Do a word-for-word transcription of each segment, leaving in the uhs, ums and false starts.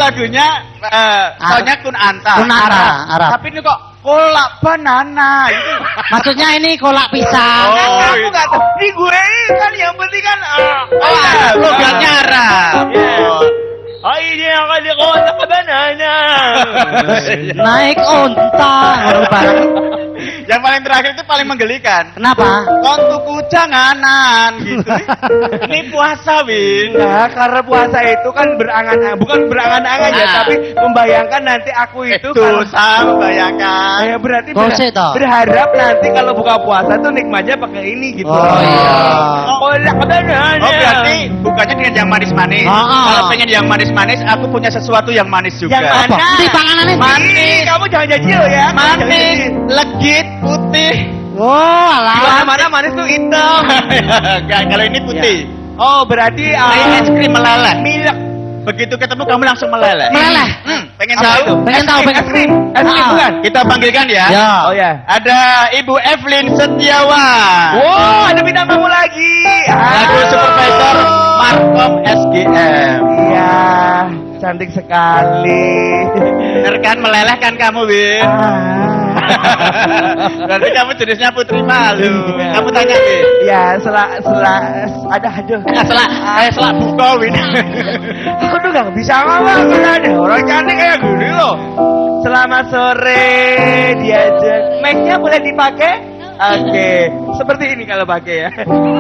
lagunya uh, soalnya Kun Anta. Kun Anta, Arab. Tapi ini kok kolak banana itu. Maksudnya ini kolak pisang. Oh, aku nggak tahu. Ini gue kan yang penting kan. Uh, oh, logatnya Arab. Oh ini yang kali kolak banana. Naik onta. Yang paling terakhir itu paling menggelikan. Kenapa? Kontuku janganan gitu. Ini puasa, Win. Nah, karena puasa itu kan berangan-angan, bukan berangan-angan ya, Ah. tapi membayangkan nanti aku itu Itu kalau sama membayangkan. ya berarti Gosek, ber- toh. berharap nanti kalau buka puasa tuh nikmatnya pakai ini gitu. Oh, iya. Kolak banana. Oh berarti bukannya dengan yang manis-manis. Ah, ah. Kalau pengen yang manis-manis, aku punya sesuatu yang manis juga. Yang mana? Apa? Di panganannya Manis. Kamu jangan janji lo ya. Manis, legit, putih. Oh, Mana alah. mana manis tuh hitam. Enggak, kalau ini putih. Oh berarti Ini uh, es krim meleleh. milk. Begitu ketemu kamu langsung meleleh. Meleleh. Hmm, pengen Apa tahu? itu? Pengen Es tahu, krim, pengen- es krim, es krim Ah. bukan? Kita panggilkan ya. Ya. Oh ya. Ada Ibu Evelyn Setiawan. Wow, ada bintang tamu lagi. Lagu Supervisor Markom S G M. Iya, cantik sekali. Bener kan meleleh kan kamu, Win? Ah. Berarti kamu jenisnya putri malu. Iya. Kamu tanya, Win. Ya, selak selak ada aduh. Ah, selak, kayak selak buko, Win. Aku tuh gak bisa ngomong kalau ada orang cantik kayak gini loh. Selamat sore, diajak. Mic-nya boleh dipakai? Oke, seperti ini kalau pakai ya.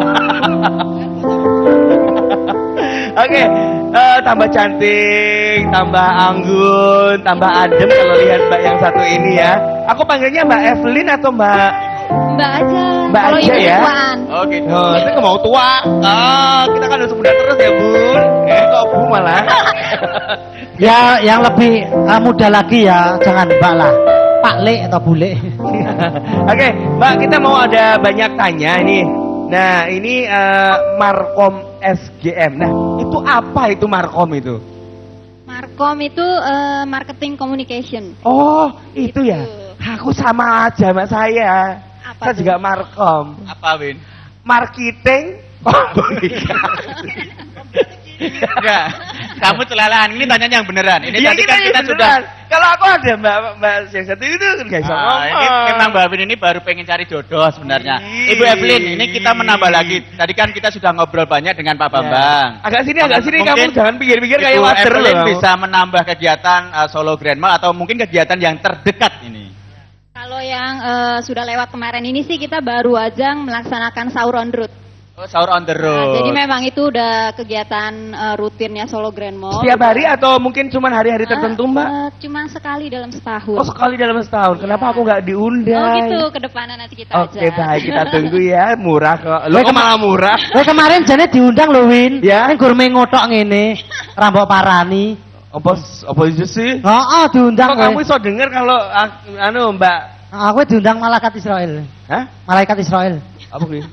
Oke, eh, tambah cantik, tambah anggun, tambah adem kalau lihat Mbak yang satu ini ya. Aku panggilnya Mbak Evelyn atau Mbak Mbak aja. Mbak Kalau aja ibu ya? tuaan. Oh gitu. Oh, itu nggak mau tua. Ah, kita kan harus muda terus ya, Bun. Eh, kok Bu malah? Ya, yang lebih uh, muda lagi ya, jangan Mbak lah. Pak Le atau Bule. Oke, Mbak, kita mau ada banyak tanya ini. Nah, ini eh, Markom S G M. Nah, itu apa itu Markom itu? Markom itu eh, marketing communication. Oh, itu Gitu. ya. Aku sama aja sama saya. Apa Saya tuh? juga Markom. Apa, Win? Marketing komunikasi. Enggak. Kamu celalahan. Ini tanyanya yang beneran. Ini Ya, tadi kan ini kita beneran. sudah. Kalau aku ada Mbak Mbak yang satu itu nggak bisa Ah, ngomong. ini memang Mbak Win ini baru pengen cari jodoh sebenarnya. Ih. Ibu Evelyn, ini kita menambah lagi. Tadi kan kita sudah ngobrol banyak dengan Pak Bambang. Ya. Agak sini, agak sini. Mungkin Kamu jangan pikir-pikir kayak Ibu water Evelyn loh. bisa menambah kegiatan uh, Solo Grand Mall atau mungkin kegiatan yang terdekat ini. Kalau yang eh, sudah lewat kemarin ini sih kita baru aja melaksanakan sahur on road. Oh, sahur on the Nah, road. jadi memang itu udah kegiatan eh, rutinnya Solo Grand Mall. Setiap hari atau mungkin cuma hari-hari Eh, tertentu, Mbak? eh, cuma sekali dalam setahun. Oh, sekali dalam setahun. Kenapa aku nggak diundang? Oh gitu, ke depannya nanti kita Oke, aja. baik, kita tunggu ya. Murah kok. Lo Eh, kok malah murah? Eh kemarin jane diundang lho Win. Ya. Ning gurme ngotok ngene, rambok parani. Apa apa itu sih? Heeh, diundang. Kok kamu kowe. iso denger kalau ah, anu Mbak? Aku diundang malaikat Israel. Hah? Malaikat Israel. Apa sih?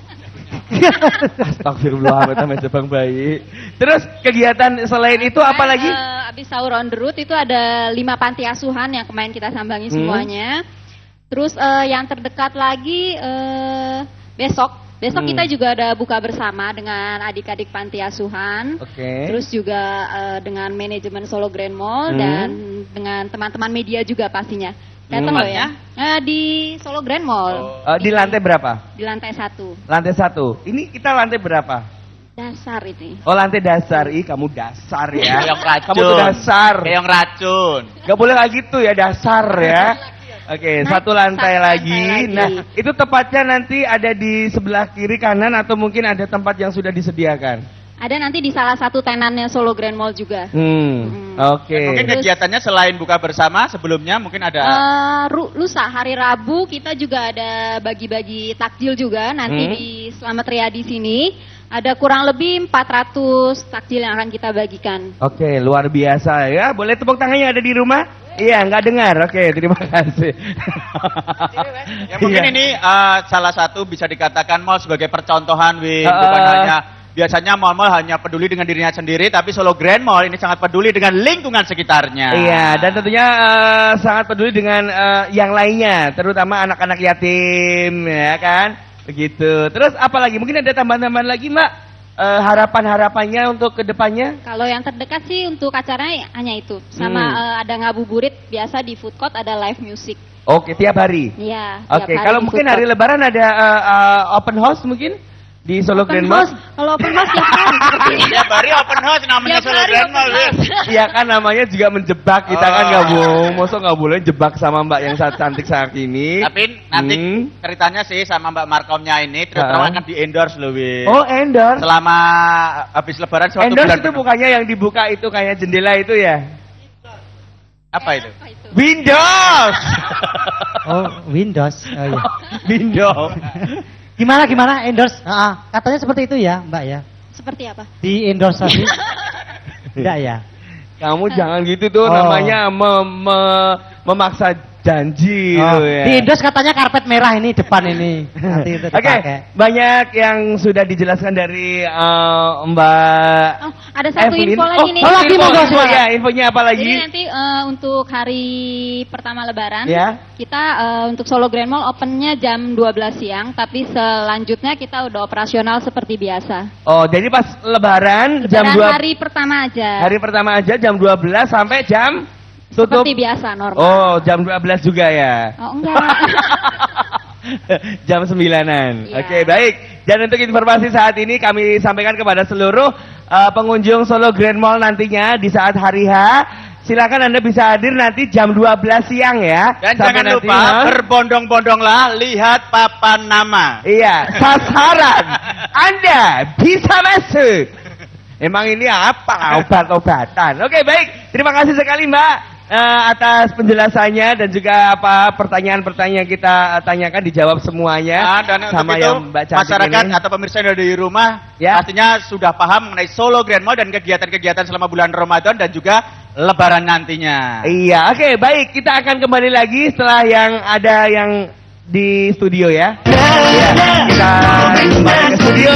Astagfirullah, sama Jepang bayi. Terus kegiatan selain itu apa Kemarin, lagi? eh, abis sahur on the road itu ada lima panti asuhan yang kemarin kita sambangi Hmm. semuanya. Terus eh, yang terdekat lagi eh, besok, besok Hmm. kita juga ada buka bersama dengan adik-adik panti asuhan. Oke. Terus juga eh, dengan manajemen Solo Grand Mall Hmm. dan dengan teman-teman media juga pastinya. Datang Hmm. loh ya. Eh, di Solo Grand Mall. Eh, di lantai berapa? Di lantai satu. Lantai satu. Ini kita lantai berapa? Dasar ini. Oh, lantai dasar. Ih, kamu dasar ya. Kayak yang racun. Kamu tuh dasar. Kayak yang racun. Gak boleh kayak gitu ya, dasar ya. Oke, Naik satu lantai satu lagi. lantai lagi. Nah, itu tepatnya nanti ada di sebelah kiri kanan atau mungkin ada tempat yang sudah disediakan? Ada nanti di salah satu tenannya Solo Grand Mall juga. Hmm, Hmm. oke. Mungkin Terus- kegiatannya selain buka bersama sebelumnya mungkin ada. Eh, ru- lusa hari Rabu kita juga ada bagi-bagi takjil juga nanti Hmm. di Slamet Riyadi sini. Ada kurang lebih empat ratus takjil yang akan kita bagikan. Oke, luar biasa ya. Boleh tepuk tangannya ada di rumah? Iya, nggak dengar. Oke, terima kasih. Ya mungkin Iya. ini eh, salah satu bisa dikatakan mall sebagai percontohan, Win. Uh, Bukan hanya biasanya mall-mall hanya peduli dengan dirinya sendiri, tapi Solo Grand Mall ini sangat peduli dengan lingkungan sekitarnya. Iya, dan tentunya eh, sangat peduli dengan eh, yang lainnya, terutama anak-anak yatim, ya kan? Begitu. Terus apa lagi? Mungkin ada tambahan-tambahan lagi, Mbak? eh, harapan-harapannya untuk kedepannya? Kalau yang terdekat sih untuk acaranya hanya itu. Sama Hmm. eh, ada ngabuburit biasa di food court, ada live music. Oke, tiap hari. Iya. tiap Oke, hari kalau di mungkin food hari court. Lebaran ada eh, eh, open house mungkin di Solo Open Grand Mall. house. Kalau open house tiap hari seperti ini. Tiap hari open house namanya Tiap Solo hari Grand open Mall. Wis. Iya kan namanya juga menjebak kita kan Oh. nggak boleh, masa nggak boleh jebak sama Mbak yang sangat cantik saat ini. Tapi nanti Hmm. ceritanya sih sama Mbak Markomnya ini terus Ah. terang akan di endorse loh, Wis. Oh endorse. Selama habis lebaran suatu Endorse bulan itu penuh. bukannya yang dibuka itu kayak jendela itu ya? Apa itu? Apa itu? Windows. Oh, Windows. Oh iya. Windows. Gimana gimana endorse? Ah, katanya seperti itu ya, Mbak ya. Seperti apa? Di endorse tadi. Enggak ya? Kamu jangan gitu tuh Oh. namanya mem- me- memaksa janji Oh, tuh ya. di endorse katanya karpet merah ini depan ini. Nanti itu Oke, dipakai. banyak yang sudah dijelaskan dari eh, Mbak Oh, ada satu Evelyn. info lagi oh, nih. Oh, lagi Info, monggo info. silakan. Ya, infonya apa lagi? Jadi nanti eh, untuk hari pertama Lebaran, Ya. kita eh, untuk Solo Grand Mall opennya jam dua belas siang, tapi selanjutnya kita udah operasional seperti biasa. Oh, jadi pas Lebaran jam Dan dua hari pertama aja, hari pertama aja jam dua belas sampai jam tutup. seperti biasa normal. Oh, jam dua belas juga ya. Oh, enggak. Jam sembilanan. Iya. Oke, baik. Dan untuk informasi saat ini kami sampaikan kepada seluruh uh, pengunjung Solo Grand Mall nantinya di saat hari H. Silakan Anda bisa hadir nanti jam dua belas siang ya. Dan Sampai jangan nanti, lupa ha? berbondong-bondonglah lihat papan nama. Iya, sasaran. Anda bisa masuk. Emang ini apa? Obat-obatan. Oke, baik. Terima kasih sekali Mbak eh, atas penjelasannya dan juga apa pertanyaan-pertanyaan yang kita eh, tanyakan dijawab semuanya Nah, dan sama untuk itu yang Mbak cantik masyarakat ini. atau pemirsa yang ada di rumah Ya. pastinya sudah paham mengenai Solo Grand Mall dan kegiatan-kegiatan selama bulan Ramadan dan juga Lebaran nantinya. Iya, oke, baik. Kita akan kembali lagi setelah yang ada yang di studio ya. Iya, kita kembali ke studio.